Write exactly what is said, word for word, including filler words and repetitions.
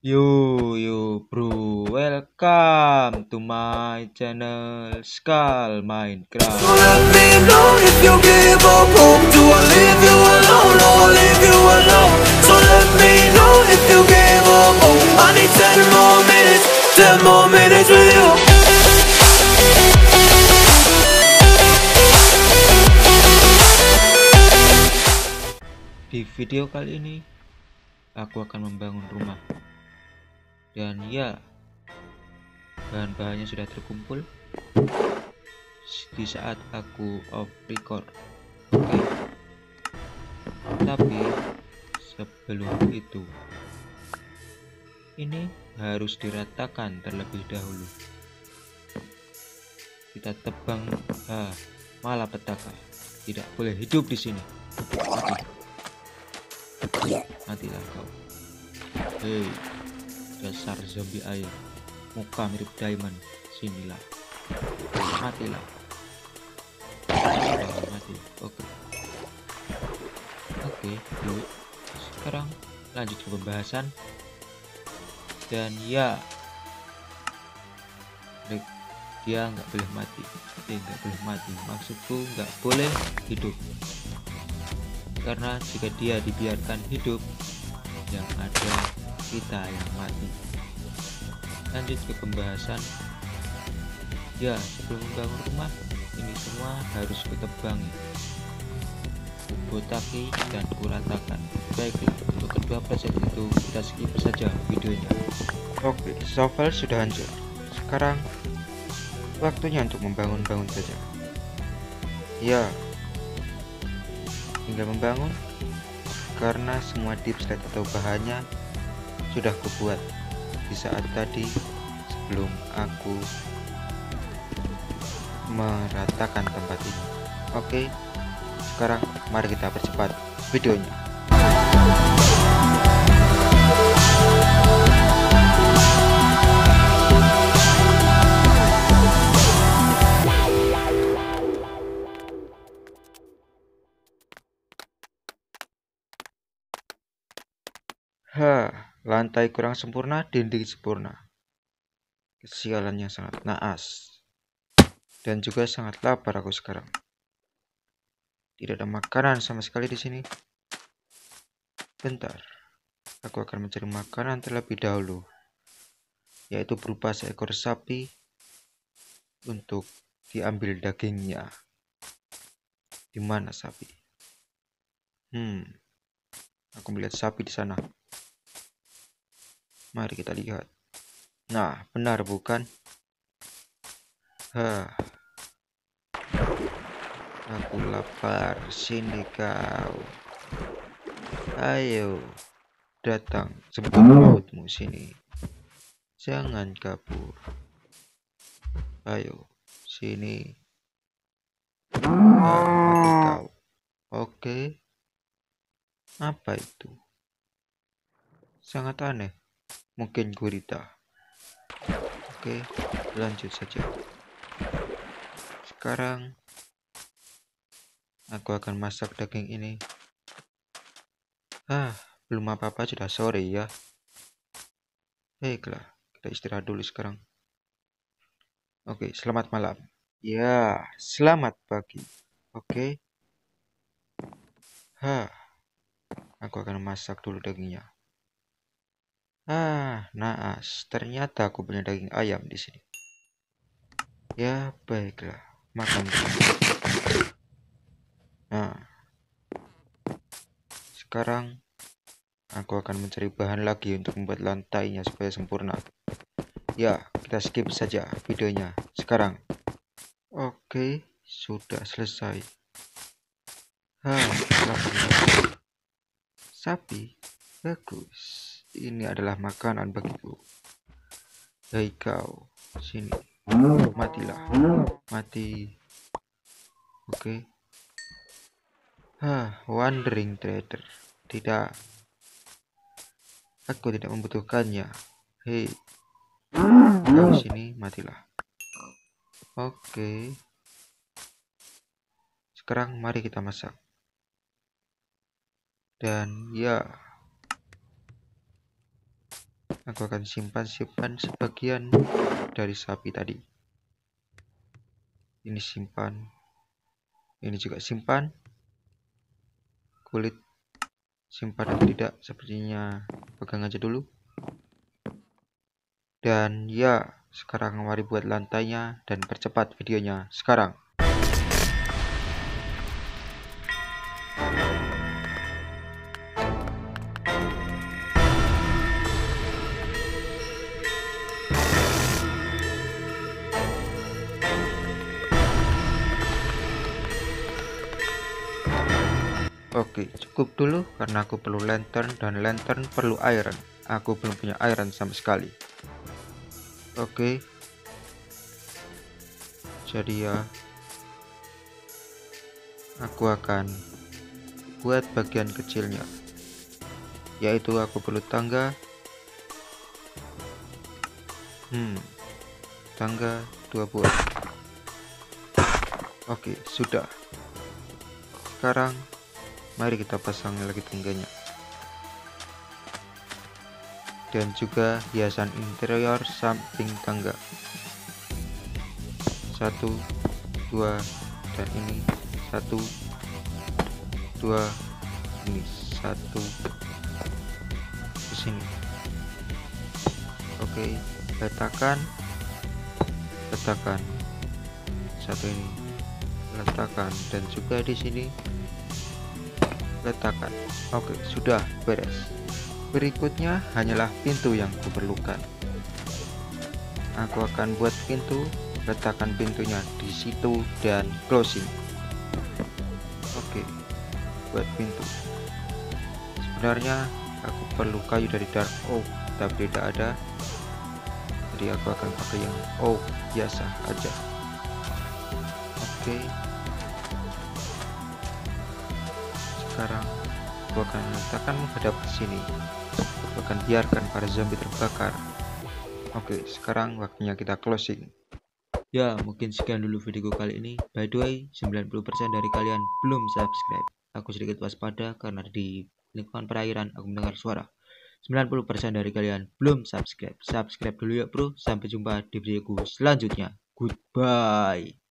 Yo yo bro, welcome to my channel Skal Minecraft. So let me know if you give up hope. Do I leave you alone or I leave you alone? So let me know if you give up hope. I need ten more minutes, ten more minutes with you. Di video kali ini aku akan membangun rumah. Dan ya, bahan-bahannya sudah terkumpul di saat aku off record. Oke. Tapi sebelum itu, ini harus diratakan terlebih dahulu. Kita tebang ah, malapetaka. Tidak boleh hidup di sini. Mati. Matilah kau. Hei, dasar zombie air, muka mirip diamond, sinilah. Matilah. Oh, mati. Oke. Oke, dulu. Sekarang lanjut ke pembahasan. Dan ya, dia nggak boleh mati. Eh, nggak boleh mati. Maksudku nggak boleh hidup. Karena jika dia dibiarkan hidup, yang ada kita yang mati. Lanjut ke pembahasan. Ya, sebelum membangun rumah, ini semua harus kutebangi, kubotaki dan kuratakan. Baiklah, untuk kedua proses itu kita skip saja videonya. Oke, shovel sudah hancur. Sekarang waktunya untuk membangun-bangun saja. Ya, tinggal membangun, karena semua dipset atau bahannya sudah kubuat di saat tadi sebelum aku meratakan tempat ini. Oke, sekarang mari kita percepat videonya. Hah, lantai kurang sempurna, dinding sempurna. Kesialan yang sangat naas. Dan juga sangat lapar aku sekarang. Tidak ada makanan sama sekali di sini. Bentar, aku akan mencari makanan terlebih dahulu, yaitu berupa seekor sapi untuk diambil dagingnya. Di mana sapi? Hmm, aku melihat sapi di sana. Mari kita lihat. Nah, benar bukan? Hah. Aku lapar. Sini kau. Ayo, datang. Sebut mautmu sini. Jangan kabur. Ayo, sini. Ah, mati kau. Oke. Apa itu? Sangat aneh. Mungkin gurita. Oke, lanjut saja. Sekarang aku akan masak daging ini. Ah, belum apa-apa sudah sore ya. Baiklah, kita istirahat dulu sekarang. Oke, selamat malam. Ya, selamat pagi. Oke. Hah, aku akan masak dulu dagingnya. Ah, naas. Ternyata aku punya daging ayam di sini. Ya, baiklah. Makan dulu. Nah, sekarang aku akan mencari bahan lagi untuk membuat lantainya supaya sempurna. Ya, kita skip saja videonya sekarang. Oke, sudah selesai. Hah, sapi. Bagus. Ini adalah makanan bagiku. Hei kau, sini. Matilah. Mati. Oke. Hah, wandering trader. Tidak. Aku tidak membutuhkannya. Hei. Kau sini, matilah. Oke. Sekarang mari kita masak. Dan ya, Aku akan simpan-simpan sebagian dari sapi tadi. Ini simpan. Ini juga simpan. Kulit simpan atau tidak, sepertinya pegang aja dulu. Dan ya, sekarang mari buat lantainya dan percepat videonya sekarang. Oke, cukup dulu karena aku perlu lantern dan lantern perlu iron. Aku belum punya iron sama sekali. Oke. Jadi ya, aku akan buat bagian kecilnya. Yaitu aku perlu tangga. Hmm. Tangga dua buah. Oke, sudah. Sekarang mari kita pasang lagi tangganya. Dan juga hiasan interior samping tangga. Satu, dua, dan ini satu, dua, ini satu di sini. Oke, letakkan, letakkan satu ini, letakkan, dan juga di sini letakkan. Oke, sudah beres. Berikutnya hanyalah pintu yang kuperlukan. Aku akan buat pintu. Letakkan pintunya di situ dan closing. Oke, buat pintu. Sebenarnya aku perlu kayu dari dark oak, tapi tidak ada. Jadi aku akan pakai yang oak biasa aja. Oke. Sekarang aku akan letakkan menghadap ke sini. Aku akan biarkan para zombie terbakar. Oke, sekarang waktunya kita closing. Ya, mungkin sekian dulu videoku kali ini. By the way, sembilan puluh persen dari kalian belum subscribe. Aku sedikit waspada karena di lingkungan perairan aku mendengar suara. sembilan puluh persen dari kalian belum subscribe. Subscribe dulu ya bro. Sampai jumpa di videoku selanjutnya. Goodbye.